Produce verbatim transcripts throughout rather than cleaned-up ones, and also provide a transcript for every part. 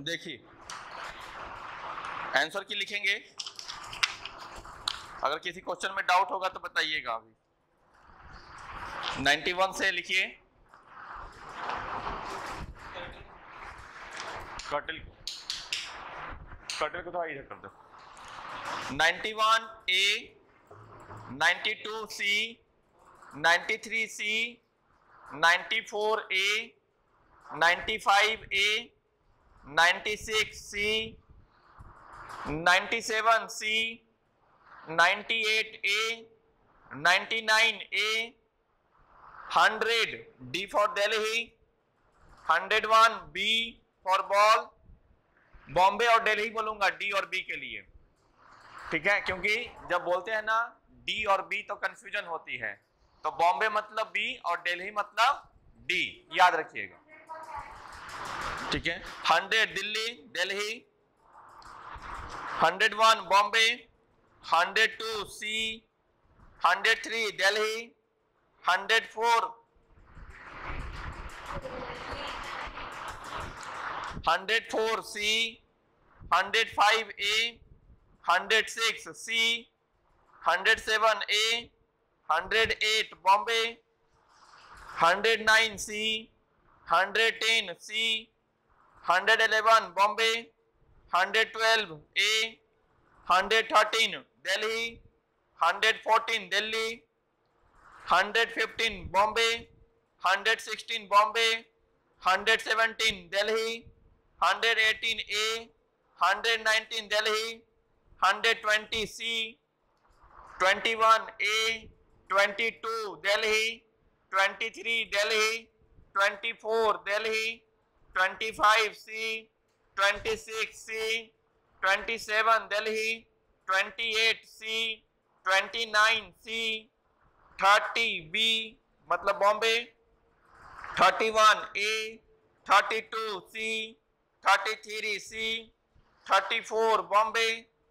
देखिए आंसर की लिखेंगे, अगर किसी क्वेश्चन में डाउट होगा तो बताइएगा। अभी इक्यानवे से लिखिए, कर्टल को कर्टल को तो इधर कर दो। इक्यानवे ए, बानवे सी, तिरानवे सी, चौरानवे ए, पचानवे ए, छियानवे सी, सत्तानवे सी, अट्ठानवे ए, निन्यानवे A, hundred D for Delhi, hundred one B for ball, Bombay और दिल्ली बोलूंगा डी और बी के लिए, ठीक है, क्योंकि जब बोलते हैं ना डी और बी तो कंफ्यूजन होती है, तो बॉम्बे मतलब बी और दिल्ली मतलब डी, याद रखिएगा, ठीक है। Hundred Delhi Delhi, hundred one Bombay, hundred two C, hundred three Delhi, hundred four hundred four C, hundred five A, hundred six C, hundred seven A, hundred eight Bombay, hundred nine C, hundred ten C, hundred eleven Bombay, hundred twelve A, hundred thirteen Delhi, hundred fourteen Delhi, hundred fifteen Bombay, hundred sixteen Bombay, hundred seventeen Delhi, hundred eighteen A, hundred nineteen Delhi, hundred twenty C, twenty one A, twenty two Delhi, twenty three Delhi, twenty four Delhi, twenty five C, twenty six C, twenty seven Delhi, twenty eight C, twenty nine C, thirty B मतलब Bombay, thirty one A, thirty two C, thirty three C, thirty four Bombay,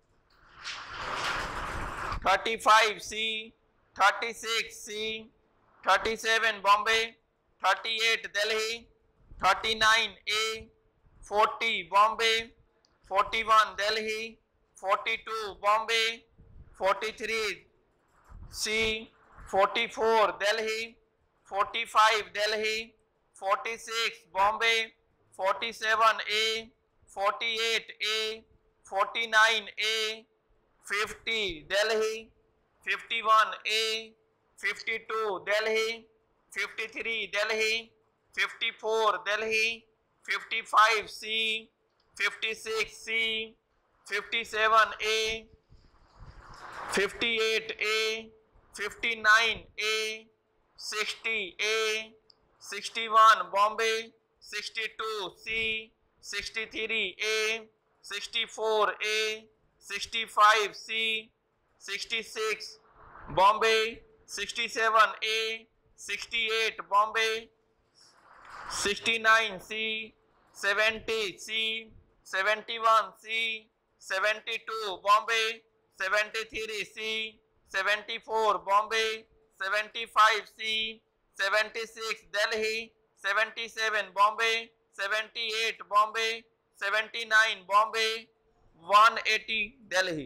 thirty five C, thirty six C, thirty seven Bombay, thirty eight Delhi, thirty nine A, forty Bombay, forty one Delhi, forty two Bombay, forty three C, forty four Delhi, forty five Delhi, forty six Bombay, forty seven A, forty eight A, forty nine A, fifty Delhi, fifty one A, fifty two Delhi, fifty three Delhi, fifty four Delhi, fifty five C, fifty six C, fifty seven A, fifty eight A, fifty nine A, sixty A, sixty one Bombay, sixty two C, sixty three A, sixty four A, sixty five C, sixty six Bombay, sixty seven A, sixty eight Bombay, sixty nine C, seventy C, seventy one C, seventy two Bombay, seventy three C, seventy four Bombay, seventy five C, seventy six Delhi, seventy seven Bombay, seventy eight Bombay, seventy nine Bombay, one eighty Delhi.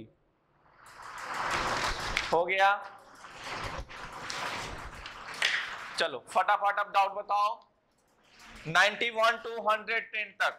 हो गया? चलो फटाफट अब doubt बताओ ninety one two hundred ten तक।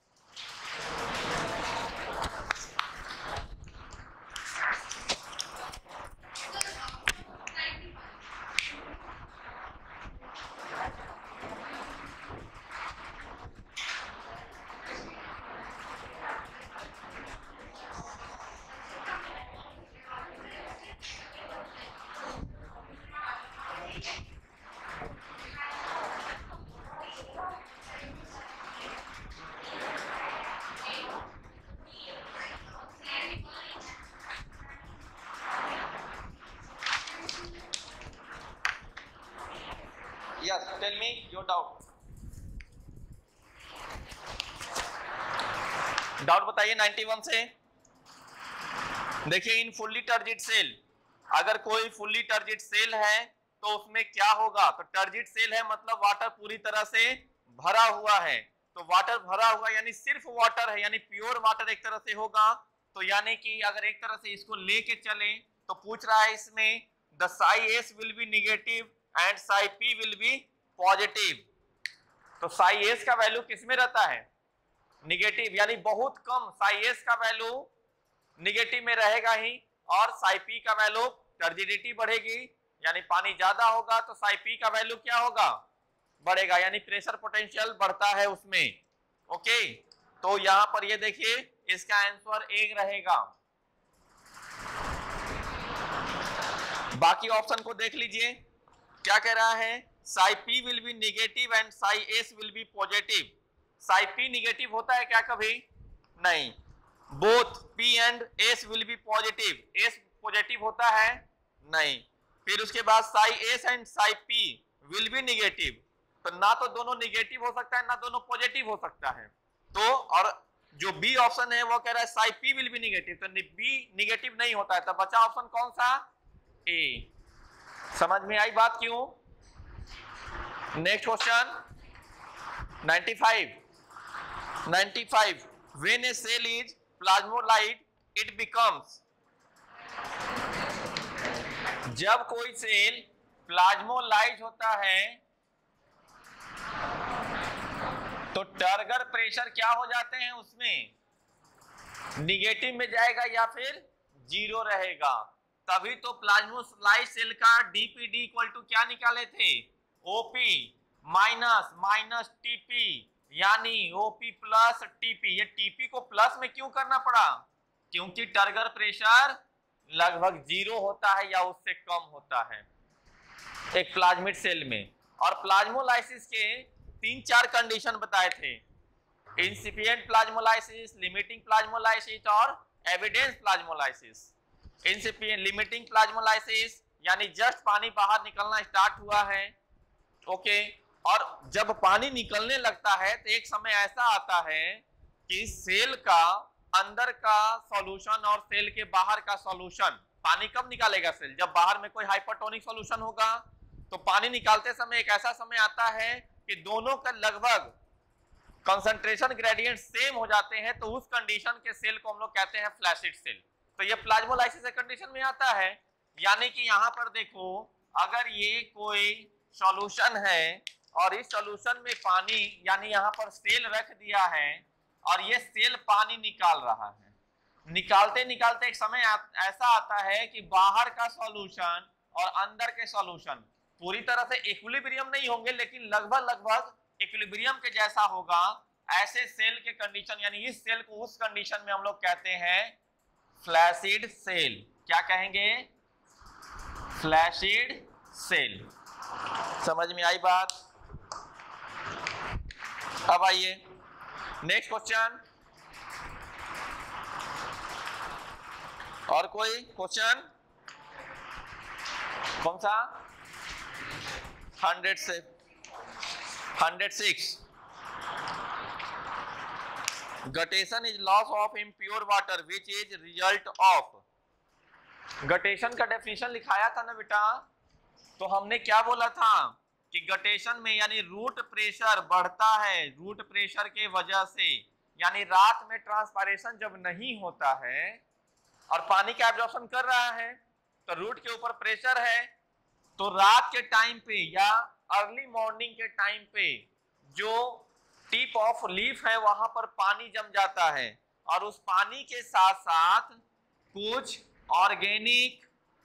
Yes, tell me your doubt. Doubt बताइए ninety one से। देखिए इन फुल्ली टर्जिट सेल, अगर कोई फुल्ली टर्जिट सेल है तो उसमें क्या होगा, तो टर्जिट सेल है मतलब वाटर पूरी तरह से भरा हुआ है, तो वाटर भरा हुआ यानी सिर्फ वाटर है, यानी प्योर वाटर एक तरह से होगा। तो यानी कि अगर एक तरह से इसको लेके चले तो पूछ रहा है इसमें the psi S will be negative and psi P will be positive. तो साई एस का वैल्यू किसमें रहता है? निगेटिव, यानी बहुत कम साई एस का वैल्यू निगेटिव में रहेगा ही, और साई पी का वैल्यू टर्जिडिटी बढ़ेगी, यानी पानी ज्यादा होगा तो साई पी का वैल्यू क्या होगा? बढ़ेगा, यानी प्रेशर पोटेंशियल बढ़ता है उसमें। ओके, तो यहां पर ये देखिए इसका आंसर एक रहेगा। बाकी ऑप्शन को देख लीजिए क्या कह रहा है, psi P will be negative and psi S will be positive. Psi P negative होता है क्या कभी? नहीं। Both P and S will be positive, S positive होता है? नहीं। फिर उसके बाद psi S and psi P will be negative, तो ना तो दोनों निगेटिव हो सकता है ना दोनों पॉजिटिव हो सकता है। तो और जो बी ऑप्शन है वो कह रहा है psi P will be negative, तो बी निगेटिव नहीं होता है, तो बचा ऑप्शन कौन सा? ए। समझ में आई बात क्यों? Next question ninety-five ninety-five when a cell is plasmolite it becomes, जब कोई सेल प्लाज्मोलाइज होता है तो टर्गर प्रेशर क्या हो जाते हैं उसमें? निगेटिव में जाएगा या फिर जीरो रहेगा। तभी तो प्लाज्मोलाइज सेल का डीपीडी इक्वल टू क्या निकाले थे? ओपी माइनस माइनस टीपी, यानी ओपी प्लस टीपी। ये टीपी को प्लस में क्यों करना पड़ा? क्योंकि टर्गर प्रेशर लगभग जीरो होता है या उससे कम होता है एक प्लाज्मिड सेल में। और प्लाज्मोलाइसिस के तीन चार कंडीशन बताए थे, इंसिपिएंट प्लाज्मोलाइसिस, लिमिटिंग प्लाज्मोलाइसिस और evidence plasmolysis. Incipient limiting plasmolysis यानी जस्ट पानी बाहर निकलना स्टार्ट हुआ है, ओके, और जब पानी निकलने लगता है तो एक समय ऐसा आता है कि सेल का अंदर का सॉल्यूशन और सेल के बाहर का सॉल्यूशन, पानी कब निकालेगा सेल? जब बाहर में कोई हाइपरटोनिक सॉल्यूशन होगा। तो पानी निकालते समय एक ऐसा समय आता है कि दोनों का लगभग कंसंट्रेशन ग्रेडियंट सेम हो जाते हैं, तो उस कंडीशन के सेल को हम लोग कहते हैं फ्लैसिड सेल। तो ये प्लाज्मोलाइसिस कंडीशन में आता है। यानी कि यहाँ पर देखो, अगर ये कोई सॉल्यूशन है और इस सॉल्यूशन में पानी, यानी यहाँ पर सेल रख दिया है और ये सेल पानी निकाल रहा है, निकालते निकालते एक समय आ, ऐसा आता है कि बाहर का सॉल्यूशन और अंदर के सॉल्यूशन पूरी तरह से इक्विलिब्रियम नहीं होंगे, लेकिन लगभग लगभग इक्विलिब्रियम के जैसा होगा। ऐसे सेल के कंडीशन, यानी इस सेल को उस कंडीशन में हम लोग कहते हैं फ्लैसिड सेल। क्या कहेंगे? Flaccid cell. समझ में आई बात? अब आइए नेक्स्ट क्वेश्चन। और कोई क्वेश्चन? कौन सा? हंड्रेड से hundred six. Guttation is loss of impure water which is result of. Guttation का डेफिनेशन लिखाया था ना बेटा, तो हमने क्या बोला था कि गटेशन में यानी रूट प्रेशर बढ़ता है रूट प्रेशर के वजह से, यानी रात में ट्रांसपायरेशन जब नहीं होता है और पानी का एब्जॉर्प्शन कर रहा है तो रूट के ऊपर प्रेशर है, तो रात के टाइम पे या अर्ली मॉर्निंग के टाइम पे जो टिप ऑफ लीफ है वहां पर पानी जम जाता है और उस पानी के साथ साथ कुछ ऑर्गेनिक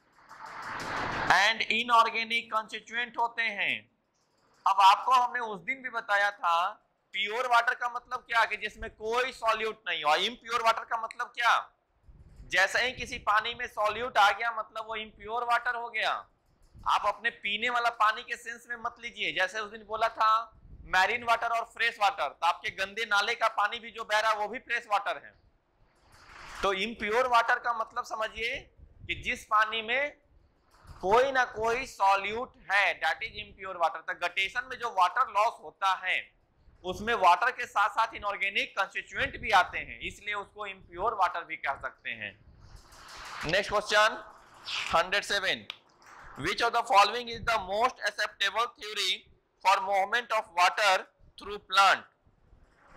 एंड इनऑर्गेनिक कंस्टिट्यूएंट होते हैं। अब आपको हमने उस दिन भी बताया था प्योर वाटर का मतलब क्या, कि जिसमें कोई सॉल्यूट नहीं हो। इम्प्योर वाटर का मतलब क्या? जैसे ही किसी पानी में सॉल्यूट आ गया मतलब वो इम्प्योर वाटर हो गया। आप अपने पीने वाला पानी के सेंस में मत लीजिए। जैसे उस दिन बोला था मैरीन वाटर और फ्रेश वाटर, तो आपके गंदे नाले का पानी भी जो बह रहा है वो भी फ्रेश वाटर है। तो इम्प्योर वाटर का मतलब समझिए कि जिस पानी में कोई ना कोई सॉल्यूट है, दैट इज इम्प्योर वाटर। तो गटेशन में जो वाटर लॉस होता है उसमें वाटर के साथ साथ इनऑर्गेनिक कंस्टिट्यूएंट भी आते हैं, इसलिए उसको इम्प्योर वाटर भी कह सकते हैं। Next question hundred seven. Which of the following is the most acceptable theory for movement of water through plant?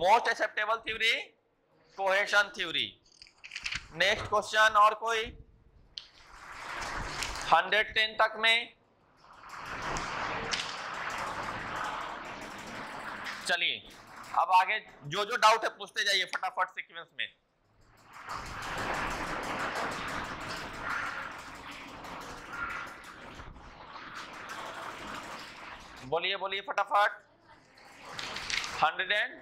Most acceptable theory cohesion theory. Next question और कोई हंड्रेड टेन तक में। चलिए अब आगे जो जो डाउट है पूछते जाइए फटाफट सीक्वेंस में। बोलिए बोलिए फटाफट। Hundred and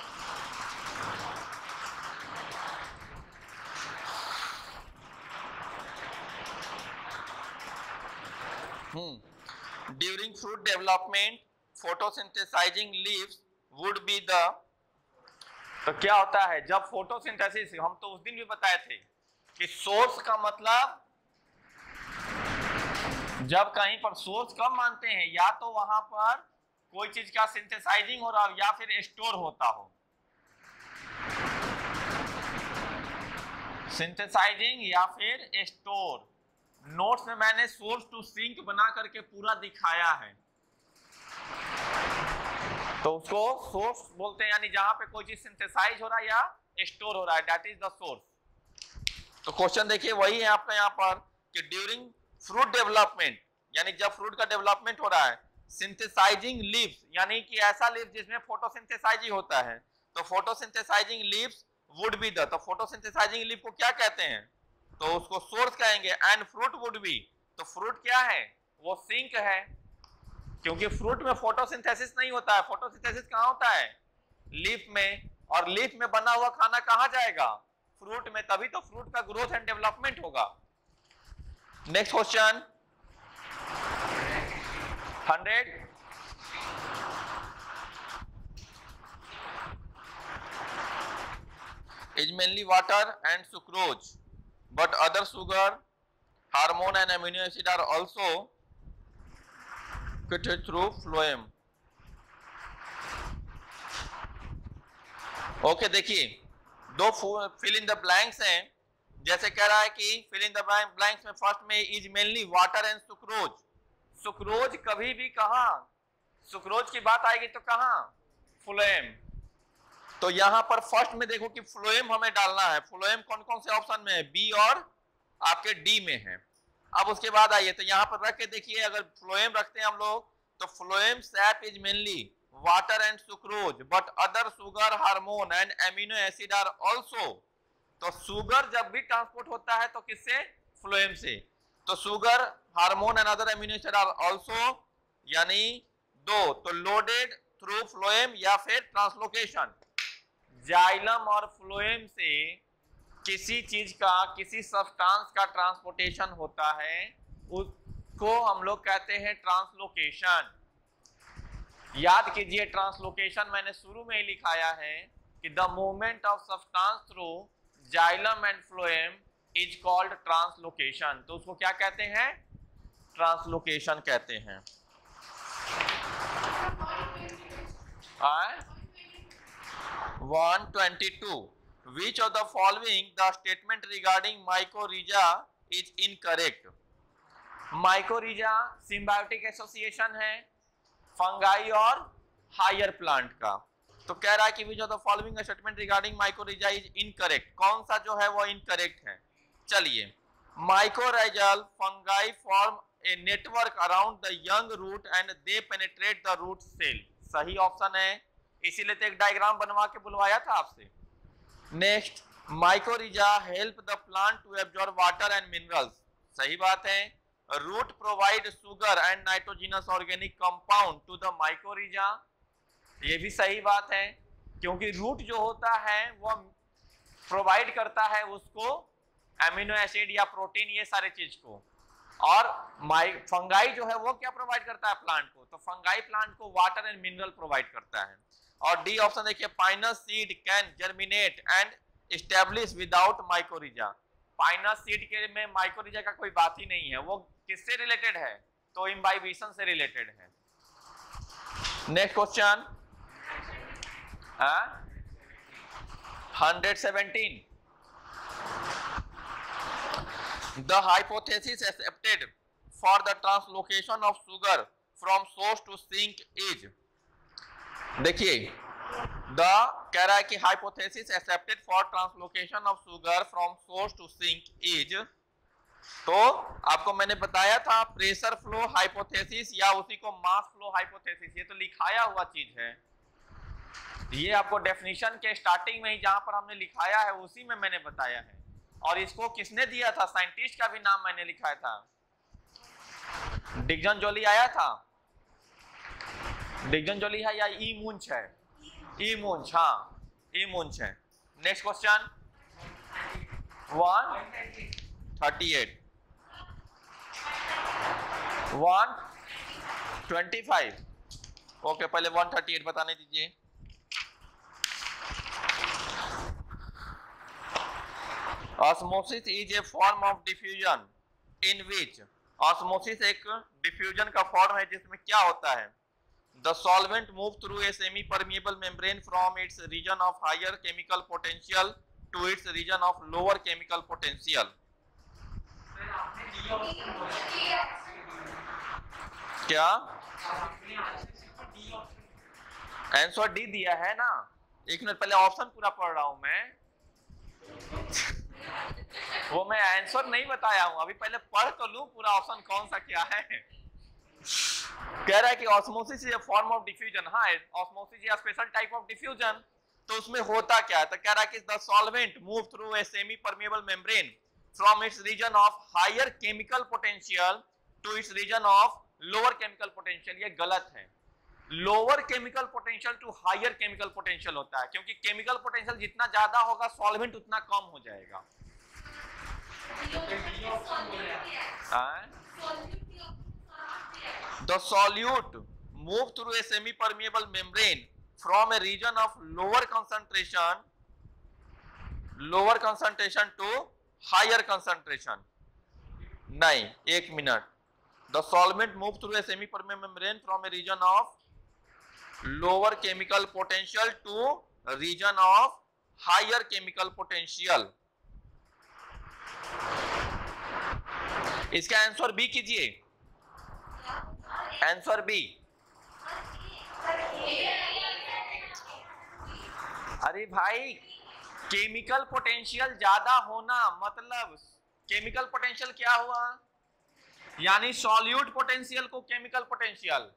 hmm during fruit development photosynthesising leaves would be the. तो क्या होता है जब फोटोसिंथेसिस, हम तो उस दिन भी बताए थे कि सोर्स का मतलब जब कहीं पर सोर्स कब मानते हैं, या तो वहां पर कोई चीज का सिंथेसाइजिंग हो रहा हो या फिर स्टोर होता हो। सिंथेसाइजिंग या फिर स्टोर। नोट्स में मैंने सोर्स टू सिंक बना करके पूरा दिखाया है, तो उसको सोर्स बोलते हैं, यानी जहां पे कोई चीज सिंथेसाइज हो रहा है या स्टोर हो रहा है, दैट इज द सोर्स। तो क्वेश्चन देखिए वही है आपका यहाँ पर कि ड्यूरिंग फ्रूट डेवलपमेंट, यानी जब फ्रूट का डेवलपमेंट हो रहा है, सिंथेसाइजिंग लीव्स, यानी कि ऐसा लीव जिसमें फोटोसिंथेसाइजिंग होता है, तो photosynthesising leaves would be the. तो फोटोसिंथेसाइजिंग लीव को क्या कहते हैं, तो उसको सोर्स कहेंगे। एंड फ्रूट वुड बी, तो फ्रूट क्या है, वो सिंक है, क्योंकि फ्रूट में फोटोसिंथेसिस नहीं होता है। फोटोसिंथेसिस कहाँ होता है, लीफ में, और लीफ में बना हुआ खाना कहाँ जाएगा, फ्रूट में, तभी तो फ्रूट का ग्रोथ एंड डेवलपमेंट होगा। Next question hundred. is mainly water and sucrose, but other sugar, hormone and amino acid are also created through phloem. Okay okay, देखिए दो फिल इन द ब्लैंक्स हैं। जैसे कह रहा है कि फिल इन द ब्लैंक्स में फर्स्ट में is mainly water and sucrose. Sucrose कभी भी कहां, सुक्रोज की बात आएगी तो कहां, फ्लोएम। तो यहां पर फर्स्ट में देखो कि फ्लोएम हमें डालना है। फ्लोएम कौन कौन से ऑप्शन में है, बी और आपके डी में है। अब उसके बाद आइए तो यहां पर रख के देखिए, अगर फ्लोएम रखते हैं हम लोग तो phloem sap is mainly water and sucrose, but other sugar, hormone and amino acid are also. तो शुगर जब भी ट्रांसपोर्ट होता है तो किससे, फ्लोएम से। तो sugar, hormone and other amino acid are also, यानी दो, तो लोडेड थ्रू फ्लोएम या फिर ट्रांसलोकेशन। जाइलम और फ्लोएम से किसी चीज का, किसी सब्सटेंस का ट्रांसपोर्टेशन होता है, उसको हम लोग कहते हैं ट्रांसलोकेशन। याद कीजिए ट्रांसलोकेशन मैंने शुरू में ही लिखाया है कि the movement of substance through xylem and phloem is called translocation. तो उसको क्या कहते हैं, ट्रांसलोकेशन कहते हैं। One twenty two, which of the following the statement regarding mycorrhiza is incorrect? mycorrhiza symbiotic association है फंगाई और हायर प्लांट का। तो कह रहा है कि which of the following statement regarding mycorrhiza is incorrect, कौन सा जो है वो इनकरेक्ट है। चलिए, mycorrhizal fungi form a network around the young root and they penetrate the root cell। सही ऑप्शन है, इसीलिए तो एक डायग्राम बनवा के बुलवाया था आपसे। Next, mycorrhiza help the plant to absorb water and minerals। सही बात है। Root provide sugar and nitrogenous organic compound to the mycorrhiza। ये भी सही बात है, क्योंकि रूट जो होता है वो प्रोवाइड करता है उसको एमिनो एसिड या प्रोटीन, ये सारे चीज को। और फंगाई जो है वो क्या प्रोवाइड करता है प्लांट को, तो फंगाई प्लांट को वाटर एंड मिनरल प्रोवाइड करता है। और डी ऑप्शन देखिए, pinus seed can germinate and establish without mycorrhiza। Pinus seed के में mycorrhiza का कोई बात ही नहीं है, वो किससे रिलेटेड है, तो इम्बाइबिशन से रिलेटेड है। Next question hundred seventeen, the hypothesis accepted for the translocation of sugar from source to sink is. देखिए द कह रहा है कि hypothesis accepted for translocation of sugar from source to sink is, तो आपको मैंने बताया था प्रेशर फ्लो हाइपोथेसिस या उसी को मास फ्लो हाइपोथेसिस, ये तो लिखाया हुआ चीज है, ये आपको डेफिनेशन के स्टार्टिंग में ही जहां पर हमने लिखाया है उसी में मैंने बताया है। और इसको किसने दिया था, साइंटिस्ट का भी नाम मैंने लिखाया था, डिक्सन जोली आया था, डिक्सन जोली है या ई मुंच है, ई मुंच, हाँ ई मुंच है। Next question one thirty eight one twenty five, okay पहले वन थर्टी एट बताने दीजिए। Osmosis is a form of diffusion in which, osmosis एक डिफ्यूजन का फॉर्म है जिसमें क्या होता है, the solvent move through a semi permeable membrane from its region of higher chemical potential to its region of lower chemical potential. क्या answer D दिया है ना, एक मिनट पहले ऑप्शन पूरा पढ़ रहा हूं मैं, वो मैं आंसर नहीं बताया हूं अभी, पहले पढ़ तो लूं पूरा ऑप्शन कौन सा क्या है। कह रहा है कि osmosis is a form of diffusion, हाँ osmosis is a special type of diffusion, तो उसमें होता क्या है, तो कह रहा है कि the solvent move through a semi permeable membrane from its region of higher chemical potential to its region of lower chemical potential. ये गलत है, lower chemical potential to higher chemical potential होता है, क्योंकि केमिकल पोटेंशियल जितना ज्यादा होगा solvent उतना कम हो जाएगा। The solute move through a semi-permeable membrane from a region of lower concentration, lower concentration to higher concentration. नहीं, एक मिनट। The solvent move through a semi-permeable membrane from a region of lower chemical potential to a region of higher chemical potential. इसका answer B कीजिए, answer B. अरे भाई chemical potential ज्यादा होना मतलब केमिकल पोटेंशियल क्या हुआ, यानी सॉल्यूट पोटेंशियल को केमिकल पोटेंशियल,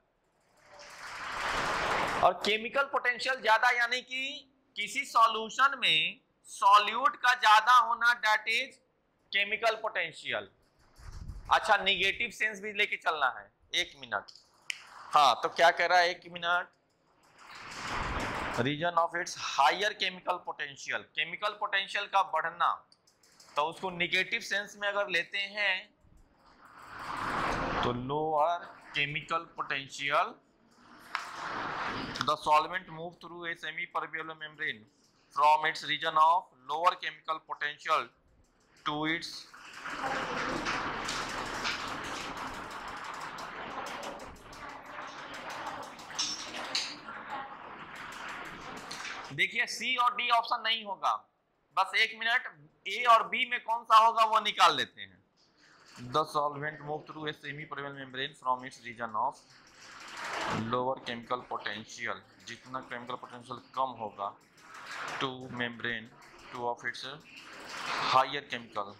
और केमिकल पोटेंशियल ज्यादा यानी कि किसी सॉल्यूशन में सॉल्यूट का ज्यादा होना, दैट इज केमिकल पोटेंशियल। अच्छा निगेटिव सेंस भी लेके चलना है, एक मिनट, हाँ तो क्या कह रहा है, एक मिनट, region of its higher chemical potential, chemical potential का बढ़ना, तो उसको निगेटिव सेंस में अगर लेते हैं तो lower chemical potential, the solvent move through a semi permeable membrane from its region of lower chemical potential to its देखिए सी और डी ऑप्शन नहीं होगा, बस एक मिनट, ए और बी में कौन सा होगा वो निकाल लेते हैं। The solvent move through a semi permeable membrane from its region of lower chemical potential, जितना केमिकल पोटेंशियल कम होगा, to membrane to of its higher chemical,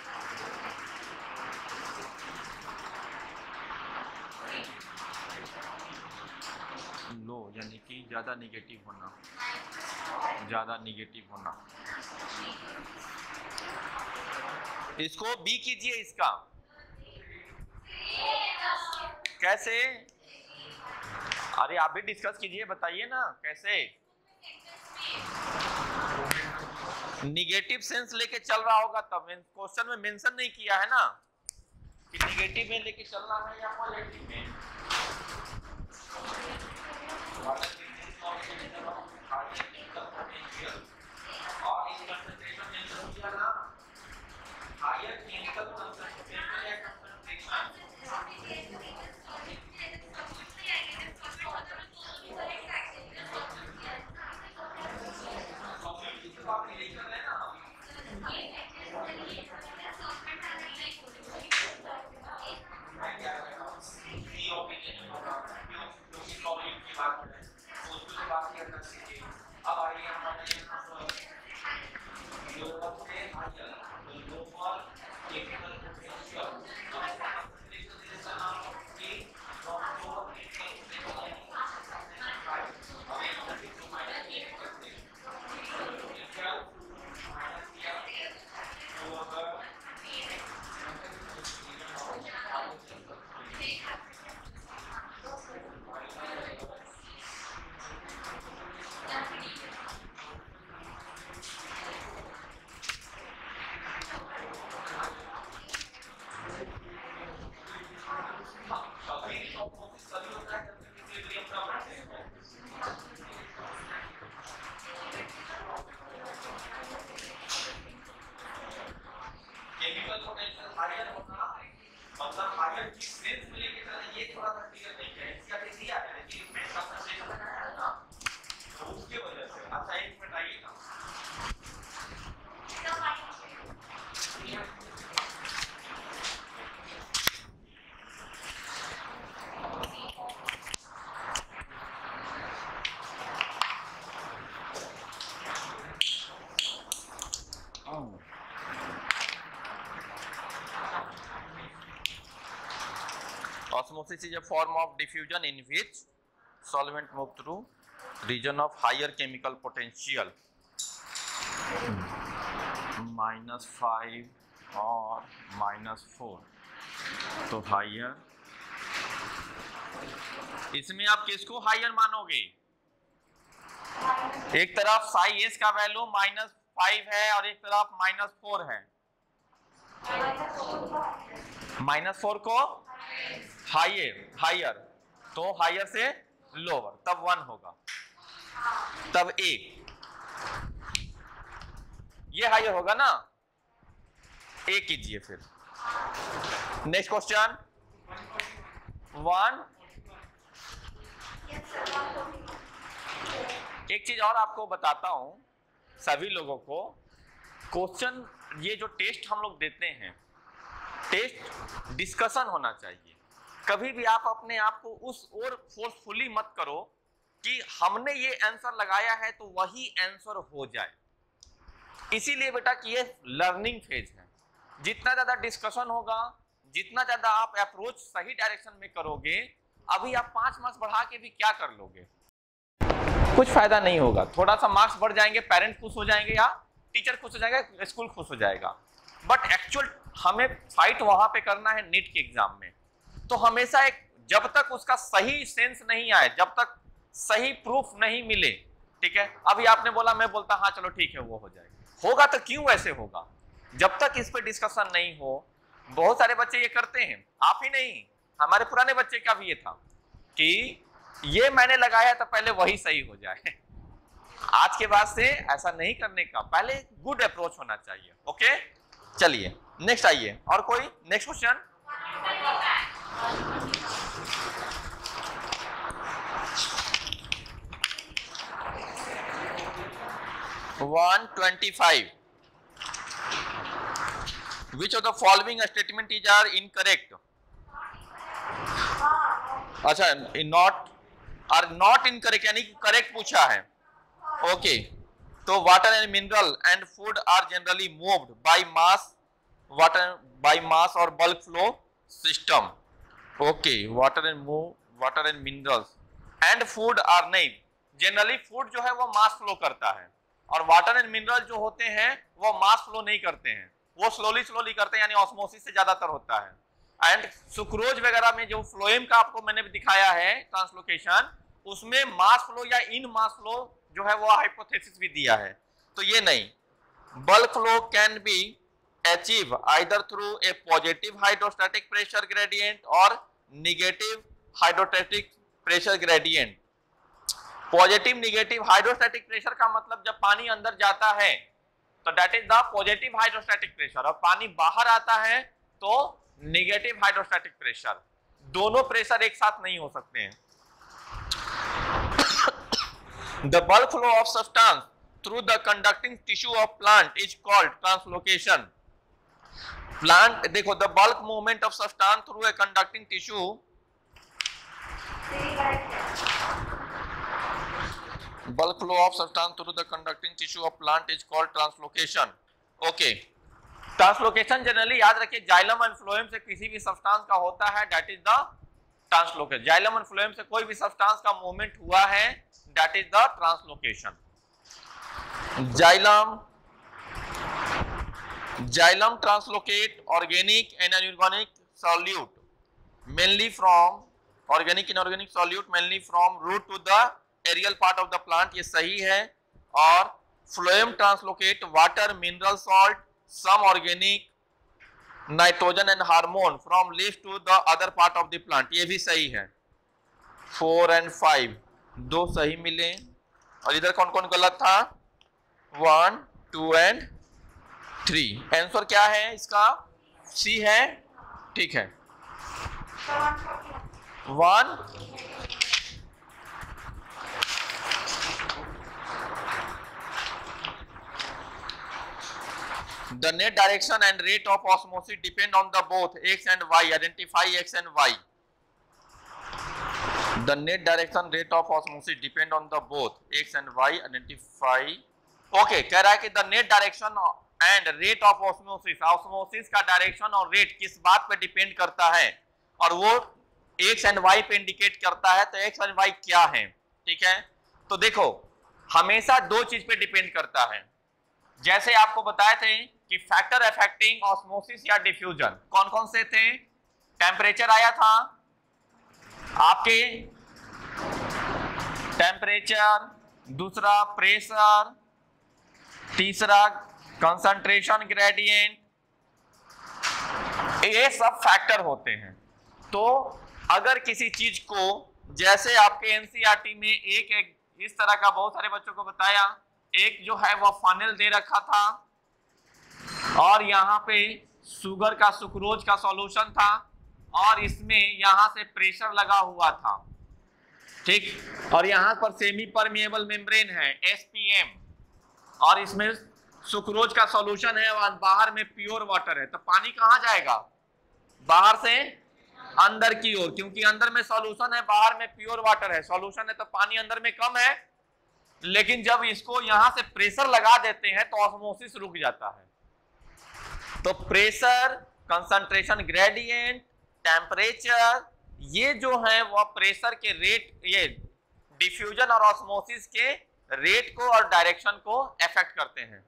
लो यानी कि ज्यादा निगेटिव होना, ज्यादा निगेटिव होना। इसको बी कीजिए, इसका कैसे, अरे आप भी डिस्कस कीजिए, बताइए ना कैसे। निगेटिव सेंस लेके चल रहा होगा तब, क्वेश्चन में मेंशन नहीं किया है ना कि निगेटिव में लेके चलना है या पॉजिटिव में। अब सेंस में लेके चलना ये थोड़ा सा क्लियर नहीं है, इसका भी दिया है कि इसमें सबका सेंस लगाया है ना, तो उसके वजह से। अच्छा एक मिनट आइएगा, osmosis is a form of diffusion in which solvent move through region of higher chemical potential minus five और minus four, तो हायर, इसमें आप किसको हायर मानोगे? एक तरफ साई एस का वैल्यू माइनस फाइव है और एक तरफ माइनस फोर है, माइनस फोर को हायर हायर, तो हायर से लोअर, तब वन होगा, तब एक, ये हायर होगा ना, एक कीजिए फिर। Next question one. एक चीज और आपको बताता हूं सभी लोगों को, क्वेश्चन ये जो टेस्ट हम लोग देते हैं, टेस्ट डिस्कशन होना चाहिए। कभी भी आप अपने आप को उस ओर फोर्सफुली मत करो कि हमने ये आंसर लगाया है तो वही आंसर हो जाए। इसीलिए बेटा कि ये लर्निंग फेज है, जितना ज्यादा डिस्कशन होगा, जितना ज्यादा आप अप्रोच सही डायरेक्शन में करोगे, अभी आप पांच मार्क्स बढ़ा के भी क्या कर लोगे, कुछ फायदा नहीं होगा। थोड़ा सा मार्क्स बढ़ जाएंगे, पेरेंट खुश हो जाएंगे या टीचर खुश हो जाएगा, स्कूल खुश हो जाएगा, बट एक्चुअल हमें फाइट वहां पे करना है नीट के एग्जाम में। तो हमेशा एक, जब तक उसका सही सेंस नहीं आए, जब तक सही प्रूफ नहीं मिले, ठीक है, अभी आपने बोला मैं बोलता हाँ चलो ठीक है वो हो जाएगा, होगा तो क्यों ऐसे होगा, जब तक इस पे डिस्कशन नहीं हो। बहुत सारे बच्चे ये करते हैं, आप ही नहीं, हमारे पुराने बच्चे का भी ये था कि ये मैंने लगाया तो पहले वही सही हो जाए। आज के बाद से ऐसा नहीं करने का, पहले गुड अप्रोच होना चाहिए। ओके चलिए नेक्स्ट आइए, और कोई next question. One twenty five, which of the following statement is are incorrect? अच्छा, not are not incorrect यानी कि करेक्ट पूछा है। Okay okay. तो water and mineral and food are generally moved by mass, water by mass और bulk flow system. Okay, water and move water and minerals and food are नहीं, generally food जो है वो mass flow करता है, और water and mineral जो होते हैं वो मास फ्लो नहीं करते हैं, वो स्लोली स्लोली करते हैं, यानी ऑस्मोसिस से ज्यादातर होता है। एंड सुक्रोज वगैरह में जो फ्लोएम का आपको मैंने भी दिखाया है ट्रांसलोकेशन, उसमें मास फ्लो या इन मास फ्लो जो है वो हाइपोथेसिस भी दिया है। तो ये नहीं, bulk flow can be achieve either through a positive hydrostatic pressure gradient और negative hydrostatic pressure gradient. Positive negative hydrostatic pressure का मतलब जब पानी अंदर जाता है तो that is the positive hydrostatic pressure, और पानी बाहर आता है तो नेगेटिव हाइड्रोस्टैटिक प्रेशर। दोनों प्रेशर एक साथ नहीं हो सकते हैं। The bulk flow of substance through the conducting tissue of plant is called translocation. Plant देखो, the bulk movement of substance through a conducting tissue bulk flow of substance through the conducting tissue of plant is called translocation. Okay, translocation generally याद रखिए xylem and phloem से किसी भी substance का होता है, that is the translocation. Xylem and phloem से कोई भी सब्सटेंस का मूवमेंट हुआ है, that is the translocation. Xylem xylem translocate organic and inorganic solute mainly from organic inorganic solute mainly from root to the aerial part of the plant, ये सही है। और phloem translocate water mineral salt some organic nitrogen and hormone from leaf to the other part of the plant, ये भी सही है। Four and five दो सही मिले, और इधर कौन कौन गलत था? One two and three. Answer क्या है इसका? सी है, ठीक है। One the net direction and rate of osmosis depend on the both x and y. Identify x and y. The net direction rate of osmosis depend on the both x and y. Identify. Okay, कह रहा है कि the net direction and rate of osmosis, osmosis का direction और rate किस बात पे depend करता है, और वो x एंड y पे इंडिकेट करता है। तो x एंड y क्या है? ठीक है, तो देखो हमेशा दो चीज पे डिपेंड करता है। जैसे आपको बताए थे कि फैक्टर अफेक्टिंग ऑस्मोसिस या डिफ्यूजन कौन कौन से थे? टेम्परेचर आया था आपके, टेम्परेचर, दूसरा प्रेशर, तीसरा कंसंट्रेशन ग्रेडियंट, ये सब फैक्टर होते हैं। तो अगर किसी चीज को, जैसे आपके एनसीईआरटी में एक, एक इस तरह का बहुत सारे बच्चों को बताया, एक जो है वो फनल दे रखा था और यहाँ पे शुगर का, सुक्रोज का सॉल्यूशन था और इसमें यहाँ से प्रेशर लगा हुआ था, ठीक, और यहाँ पर सेमी परमिएबल मेम्ब्रेन है एसपीएम, और इसमें सुक्रोज का सॉल्यूशन है और बाहर में प्योर वाटर है। तो पानी कहाँ जाएगा? बाहर से अंदर की ओर, क्योंकि अंदर में सॉल्यूशन है, बाहर में प्योर वाटर है। सॉल्यूशन है तो पानी अंदर में कम है, लेकिन जब इसको यहां से प्रेशर लगा देते हैं तो ऑस्मोसिस रुक जाता है। तो प्रेशर, कंसंट्रेशन ग्रेडियंट, टेम्परेचर, ये जो है वो प्रेशर के रेट, ये डिफ्यूजन और ऑस्मोसिस के रेट को और डायरेक्शन को अफेक्ट करते हैं।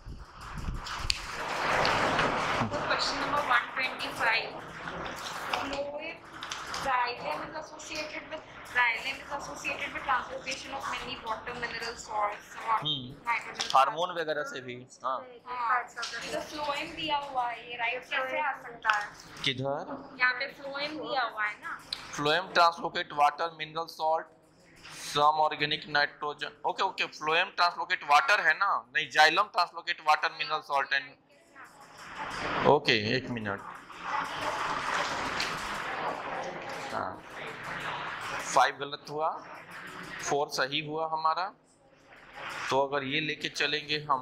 Question number one twenty-five. Fluid xylem is associated with xylem is associated with transportation of many water mineral salts और nitrogen, हार्मोन वगैरह से भी। हाँ, तो फ्लोएम दिया हुआ है, ये राइट कैसे आ सकता है? किधर? यहाँ पे फ्लोएम दिया हुआ है ना। Phloem translocate water mineral salt some organic nitrogen. Okay okay, phloem translocate water है ना, नहीं xylem translocate water mineral salt and. Okay okay, एक मिनट। हाँ, फाइव गलत हुआ, फोर सही हुआ हमारा। तो अगर ये लेके चलेंगे हम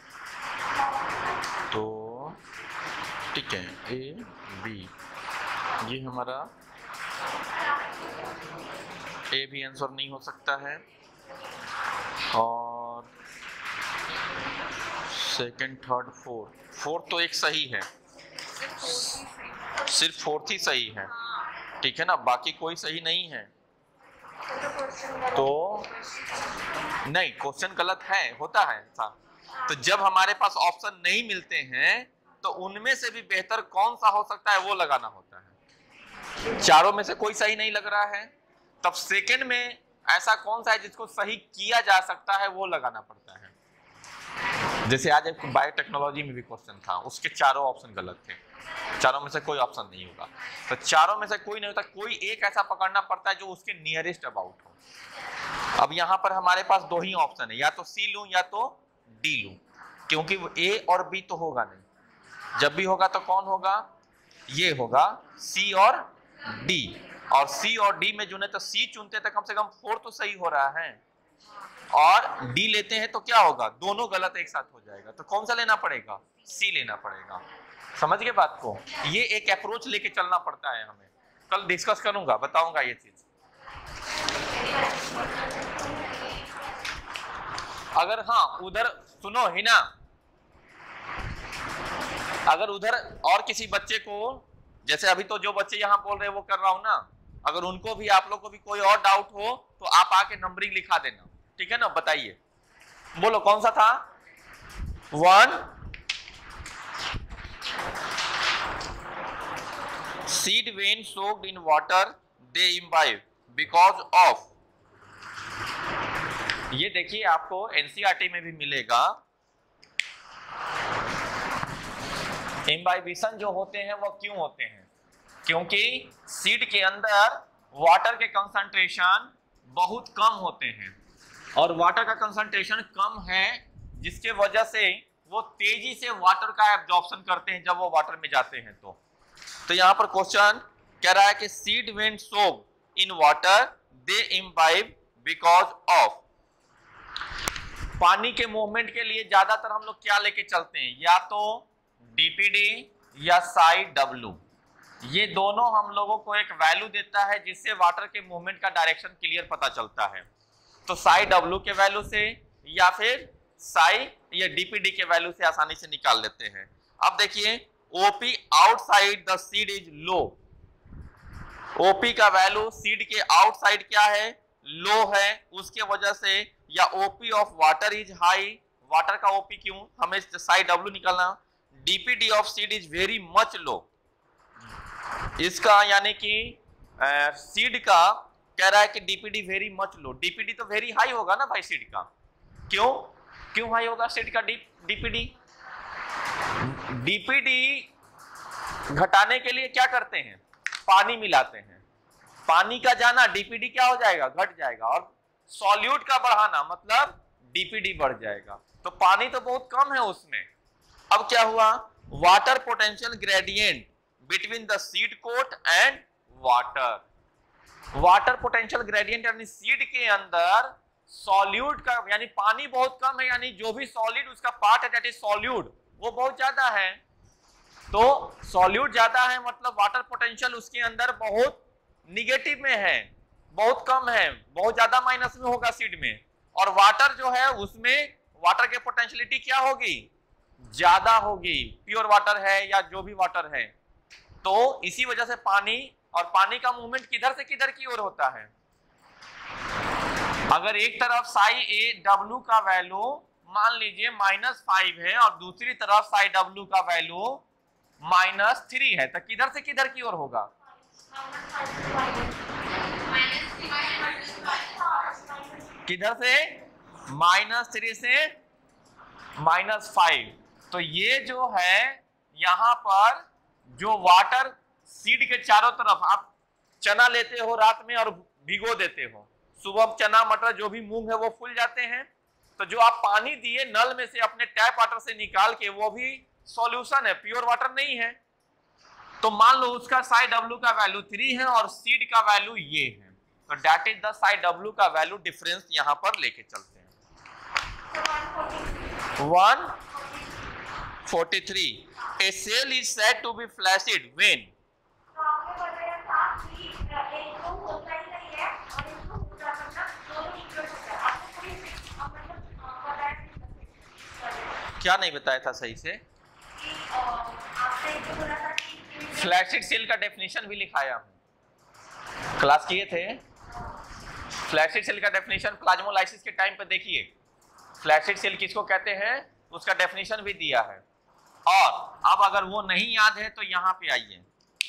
तो ठीक है, ए बी, ये हमारा ए भी आंसर नहीं हो सकता है, और सेकंड, थर्ड, फोर्थ, फोर्थ तो एक सही है, सिर्फ फोर्थ ही सही है, ठीक है ना, बाकी कोई सही नहीं है। तो नहीं, क्वेश्चन गलत है, होता है ऐसा। तो जब हमारे पास ऑप्शन नहीं मिलते हैं तो उनमें से भी बेहतर कौन सा हो सकता है वो लगाना होता है। चारों में से कोई सही नहीं लग रहा है, तब सेकंड में ऐसा कौन सा है जिसको सही किया जा सकता है वो लगाना पड़ता है। जैसे आज एक बायोटेक्नोलॉजी में भी क्वेश्चन था, उसके चारों ऑप्शन गलत थे, चारों में से कोई ऑप्शन नहीं होगा। तो चारों में से कोई नहीं होता, कोई एक ऐसा पकड़ना पड़ता है जो उसके नियरेस्ट अबाउट हो। अब यहाँ पर हमारे पास दो ही ऑप्शन है, या तो सी लूं या तो डी लूं, क्योंकि ए और बी तो होगा नहीं। जब भी होगा तो कौन होगा? ये होगा सी और डी, और सी और डी में जो नहीं तो सी चुनते तो कम से कम फोर तो सही हो रहा है, और डी लेते हैं तो क्या होगा? दोनों गलत एक साथ हो जाएगा। तो कौन सा लेना पड़ेगा? सी लेना पड़ेगा। समझ गए बात को? ये एक अप्रोच लेके चलना पड़ता है हमें। कल डिस्कस करूंगा, बताऊंगा ये चीज। अगर हाँ उधर सुनो ही ना, अगर उधर और किसी बच्चे को, जैसे अभी तो जो बच्चे यहाँ बोल रहे हैं वो कर रहा हूं ना, अगर उनको भी, आप लोग को भी कोई और डाउट हो तो आप आके नंबरिंग लिखा देना, ठीक है ना? बताइए, बोलो कौन सा था? One, seed when soaked in water they imbibe because of. ये देखिए आपको एनसीईआरटी में भी मिलेगा, इम्बाइबिशन जो होते हैं वो क्यों होते हैं? क्योंकि सीड के अंदर वाटर के कंसंट्रेशन बहुत कम होते हैं, और वाटर का कंसंट्रेशन कम है जिसके वजह से वो तेजी से वाटर का एब्जॉर्प्शन करते हैं जब वो वाटर में जाते हैं। तो तो यहाँ पर क्वेश्चन कह रहा है कि seed when soaked in water they imbibe because of. पानी के मूवमेंट के लिए ज्यादातर हम लोग क्या लेके चलते हैं, या तो डीपीडी या साई डब्ल्यू। ये दोनों हम लोगों को एक वैल्यू देता है जिससे वाटर के मूवमेंट का डायरेक्शन क्लियर पता चलता है। तो साई डब्ल्यू के वैल्यू से या फिर साई या डीपीडी के वैल्यू से आसानी से निकाल लेते हैं। अब देखिए OP outside the seed is low. OP का वैल्यू सीड के आउटसाइड क्या है, लो है, उसके वजह से, या OP of water is high, water का ओपी क्यों, हमें साई डब्ल्यू निकालना। DPD of seed is very much low, इसका यानी कि सीड का कह रहा है कि DPD very much low. DPD तो वेरी हाई होगा ना भाई सीड का, क्यों क्यों हाई होगा सीड का डीपीडी? डीपीडी घटाने के लिए क्या करते हैं, पानी मिलाते हैं। पानी का जाना डीपीडी क्या हो जाएगा, घट जाएगा, और सॉल्यूट का बढ़ाना मतलब डीपीडी बढ़ जाएगा। तो पानी तो बहुत कम है उसमें। अब क्या हुआ, water potential gradient between the seed coat and water. Water potential gradient यानी सीड के अंदर सॉल्यूट का, यानी पानी बहुत कम है, यानी जो भी सॉलिड उसका पार्ट है दैट इज सॉल्यूट वो बहुत ज्यादा है। तो सॉल्यूट ज्यादा है मतलब वाटर पोटेंशियल उसके अंदर बहुत निगेटिव में है, बहुत कम है, बहुत ज्यादा माइनस में होगा सीड में। और वाटर जो है उसमें वाटर की पोटेंशियलिटी क्या होगी, ज्यादा होगी, प्योर वाटर है या जो भी वाटर है। तो इसी वजह से पानी, और पानी का मूवमेंट किधर से किधर की ओर होता है। अगर एक तरफ साई ए डब्ल्यू का वैल्यू मान लीजिए माइनस फाइव है और दूसरी तरफ साई डब्ल्यू का वैल्यू माइनस थ्री है, तो किधर से किधर की ओर होगा, किधर से, माइनस थ्री से माइनस फाइव। तो ये जो है यहां पर जो वाटर सीड के चारों तरफ, आप चना लेते हो रात में और भिगो देते हो, सुबह चना मटर जो भी मूंग है वो फूल जाते हैं। तो जो आप पानी दिए नल में से अपने टैप वाटर से निकाल के, वो भी सॉल्यूशन है, प्योर वाटर नहीं है। तो मान लो उसका साई डब्ल्यू का वैल्यू थ्री है और सीड का वैल्यू ये है, तो that is the psi W का वैल्यू डिफरेंस यहां पर लेके चलते हैं। One forty three A cell is said to be flaccid when क्या नहीं बताया था सही से, फ्लैसिड सेल का डेफिनेशन भी लिखाया हूं, क्लास किए थे। फ्लैसिड सेल का डेफिनेशन प्लाज्मोलाइसिस के टाइम पे देखिए, फ्लैसिड सेल किसको कहते हैं उसका डेफिनेशन भी दिया है। और अब अगर वो नहीं याद है तो यहाँ पे आइए,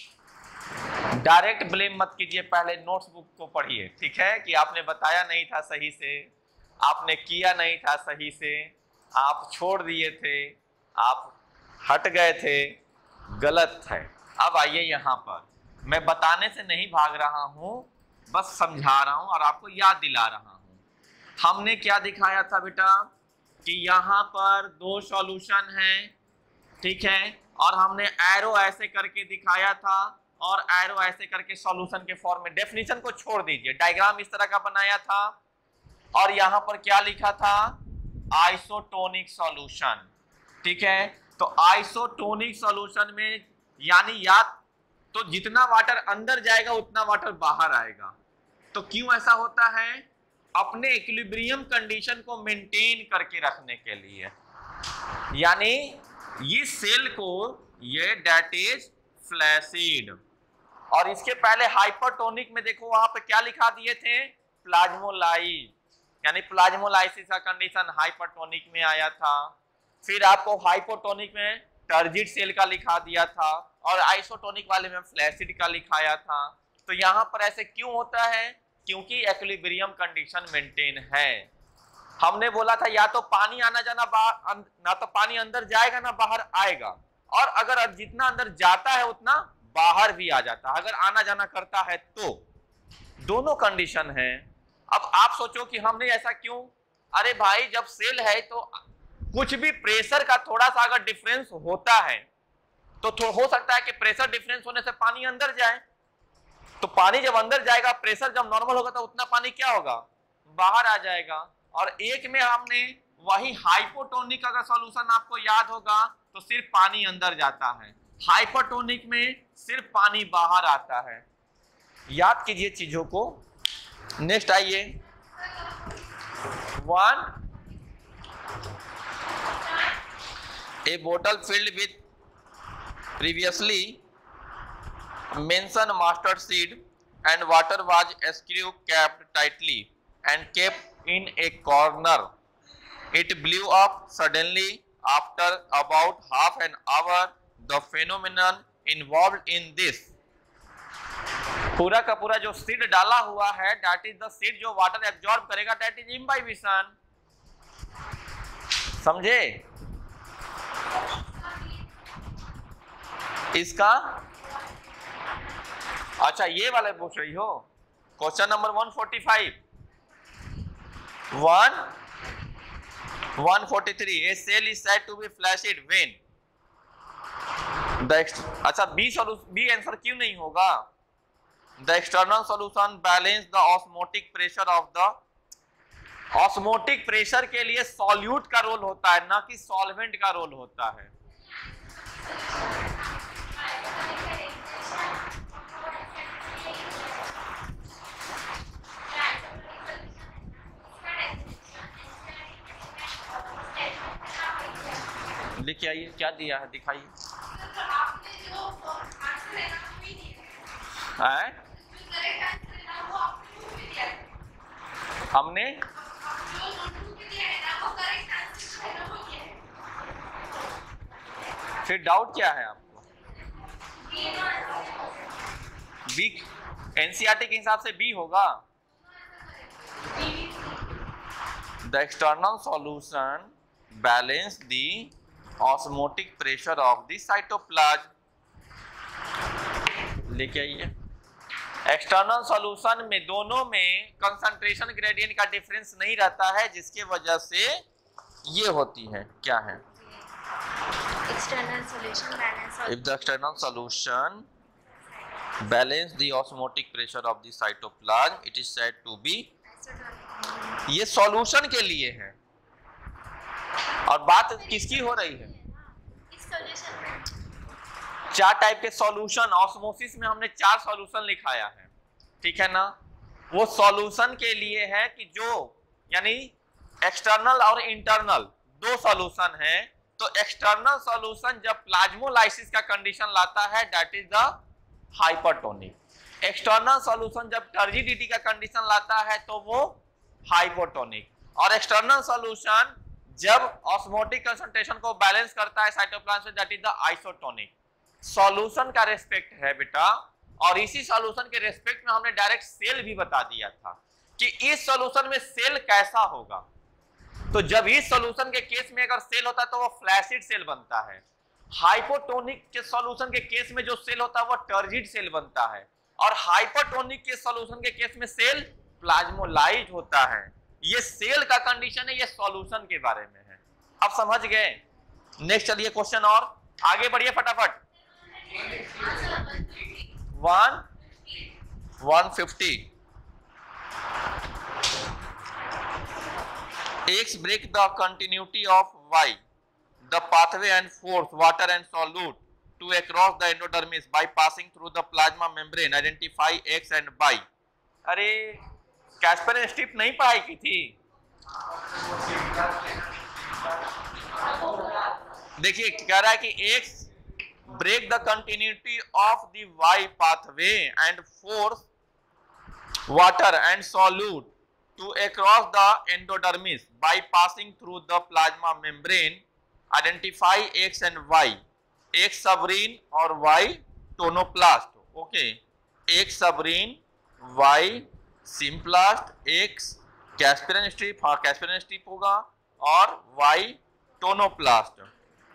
डायरेक्ट ब्लेम मत कीजिए, पहले नोट्स बुक को पढ़िए, ठीक है, कि आपने बताया नहीं था सही से, आपने किया नहीं था सही से, आप छोड़ दिए थे, आप हट गए थे, गलत है। अब आइए यहाँ पर, मैं बताने से नहीं भाग रहा हूँ, बस समझा रहा हूँ और आपको याद दिला रहा हूँ। हमने क्या दिखाया था बेटा कि यहाँ पर दो सॉल्यूशन हैं, ठीक है, और हमने एरो ऐसे करके दिखाया था और एरो ऐसे करके सॉल्यूशन के फॉर्म में, डेफिनेशन को छोड़ दीजिए, डायग्राम इस तरह का बनाया था और यहाँ पर क्या लिखा था, आइसोटोनिक सॉल्यूशन, ठीक है। तो आइसोटोनिक सॉल्यूशन में यानी या तो जितना वाटर अंदर जाएगा उतना वाटर बाहर आएगा। तो क्यों ऐसा होता है, अपने इक्विलिब्रियम कंडीशन को मेंटेन करके रखने के लिए, यानी ये सेल को, ये दैट इज फ्लैसिड। और इसके पहले हाइपरटोनिक में देखो वहां पे क्या लिखा दिए थे, प्लाज्मोलाइज, यानी प्लाज्मोलाइसिस का कंडीशन हाइपरटोनिक में आया था। फिर आपको हाइपोटोनिक में टर्जिड सेल का लिखा दिया था और आइसोटोनिक वाले में फ्लैसिड का लिखाया था। तो यहाँ पर ऐसे क्यों होता है, क्योंकि इक्विलिब्रियम कंडीशन मेंटेन है। हमने बोला था या तो पानी आना जाना बाहर, ना तो पानी अंदर जाएगा ना बाहर आएगा, और अगर जितना अंदर जाता है उतना बाहर भी आ जाता है, अगर आना जाना करता है तो। दोनों कंडीशन है। अब आप सोचो कि हमने ऐसा क्यों, अरे भाई जब सेल है तो कुछ भी प्रेशर का थोड़ा सा अगर डिफरेंस होता है तो हो सकता है कि प्रेशर डिफरेंस होने से पानी अंदर जाए, तो पानी जब अंदर जाएगा, प्रेशर जब नॉर्मल होगा तो उतना पानी क्या होगा, बाहर आ जाएगा। और एक में हमने वही हाइपोटोनिक अगर सॉल्यूशन आपको याद होगा तो सिर्फ पानी अंदर जाता है, हाइपरटोनिक में सिर्फ पानी बाहर आता है। याद कीजिए चीजों को। नेक्स्ट आइए, वन ए बोतल filled with previously mentioned mustard seed and water was screw capped tightly and kept in a corner. It blew up suddenly after about half an hour. The phenomenon involved in this, पूरा का पूरा जो seed डाला हुआ है, that is the seed जो water absorb करेगा, that is imbibition। समझे? इसका अच्छा ये वाला पूछ रही हो, question number one forty five, one one forty three, a cell is said to be flaccid when the, अच्छा बी सॉल्यूशन, बी आंसर क्यों नहीं होगा? The external solution balance the osmotic pressure of the, osmotic pressure के लिए solute का role होता है, ना कि सॉल्वेंट का रोल होता है। लेके आइए, क्या दिया है दिखाइए। हमने फिर डाउट क्या है आपको? बी, एनसीईआरटी के हिसाब से बी होगा। The external solution balance the osmotic pressure of the cytoplasm. लेके आइए, एक्सटर्नल सॉल्यूशन में दोनों में कंसंट्रेशन ग्रेडियंट का डिफरेंस नहीं रहता है, जिसके वजह से ये होती है, क्या है? External solution balance. If the external solution balance the osmotic pressure of the cytoplasm, it is said to be, ये सॉल्यूशन के लिए है। और बात किसकी हो रही है? चार टाइप के सॉल्यूशन, ऑस्मोसिस में हमने चार सॉल्यूशन लिखाया है, ठीक है ना? वो सॉल्यूशन के लिए है कि जो यानी एक्सटर्नल और इंटरनल दो सॉल्यूशन है। तो एक्सटर्नल सॉल्यूशन जब प्लाज्मोलाइसिस का कंडीशन लाता है, that is the hypertonic. External solution जब टर्जिडिटी का कंडीशन लाता है तो वो हाइपोटोनिक। और एक्सटर्नल सॉल्यूशन जब ऑस्मोटिक कंसंट्रेशन को बैलेंस करता है साइटोप्लाज्म से, that is the isotonic. Solution का रेस्पेक्ट है बेटा, और इसी सॉल्यूशन के रेस्पेक्ट में हमने डायरेक्ट सेल भी बता दिया था कि इस सॉल्यूशन में सेल कैसा होगा। तो जब इस सॉल्यूशन के केस में अगर सेल होता है तो वो फ्लैसिड सेल बनता है। हाइपोटोनिक के सॉल्यूशन के केस में जो सेल होता है वो टर्जिड सेल बनता है, और हाइपरटोनिक के सॉल्यूशन के केस में सेल प्लाज्मोलाइट होता है। ये सेल का कंडीशन है, ये सॉल्यूशन के बारे में है। अब समझ गए? नेक्स्ट चलिए क्वेश्चन और आगे बढ़िए फटाफट। One one fifty, X break the continuity of Y, the pathway and force water and solute to across the endodermis by passing through the plasma membrane. Identify X and Y. अरे Casper strip नहीं पढ़ाई की थी? देखिए कह रहा है कि X break the continuity of the Y pathway and force water and solute to across the endodermis by passing through the plasma membrane. Identify X and Y. X submarine और Y tonoplast. Okay. X submarine, Y symplast, X Casparian strip, हाँ Casparian strip होगा, और Y tonoplast.